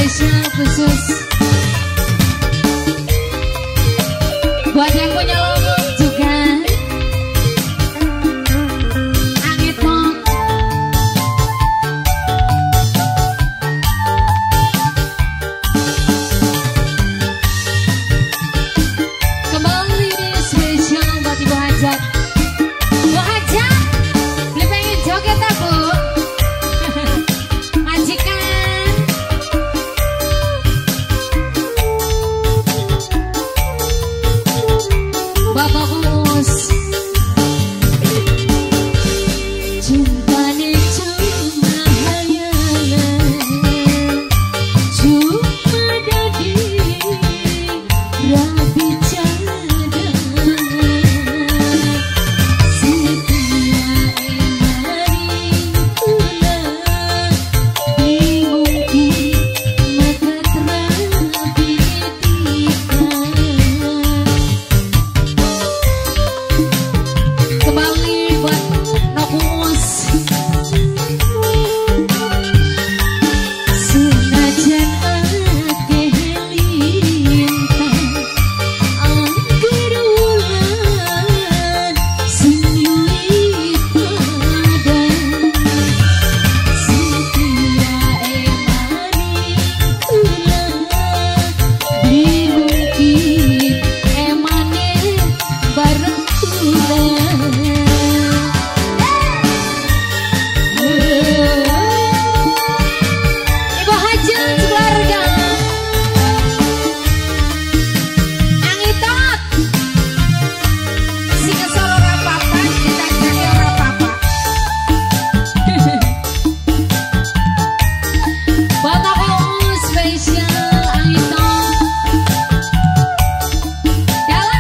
spesial khusus buat yang punya logo juga. Angit Mok. Kembali di spesial buat Ibu Hajat. Bu Hajat, beli pengen joget tak Bu? Majikan. Bapak Uus. Cinta ini cuma hayalan, cuma dari rapi cadangan. Setia emari ulang, dimungkin maka terapi kembali buat Nokus. Senajan akeh lintang angger wulan senyulit padang. Setia emani ulang, dimungkin emane bareng ulang. Ibu Hajat keluarga Angitot si kesel ora apa-apa, ditajake ora apa-apa. Buat aku spesial Angitot. Dalan.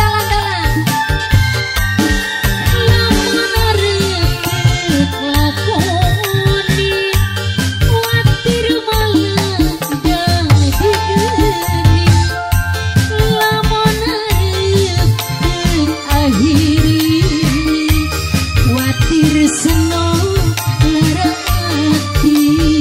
Lamun arep lakoni, kuatir malah dadi geni. Lamun arep akhiri, kuatir seno lara ati.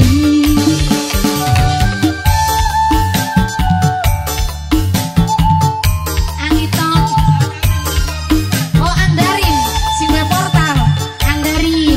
Angitot. Oh Angdarin, si web portal Angdarin.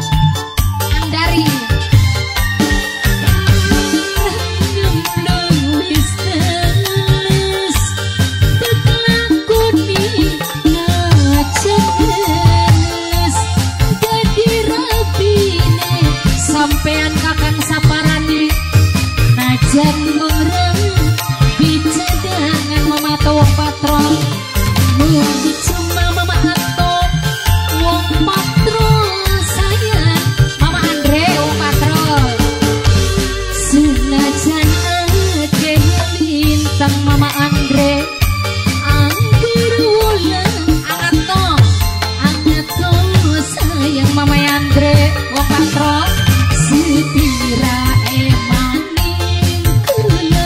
Nyemplung wis teles, teklakoni ngajak genes. Dadi rapine sampean kakang saparane, najan orang bicadangan memato wong patrol. Mung cuma mama ato wong patrol sayang, Mama Andre wong patrol. Senajan akeh lintang Mama Andre angger wulan angato sayang Mama Andre wong patrol. Sepira emaning kula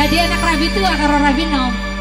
Badi anak rabi tua karo rabi nom.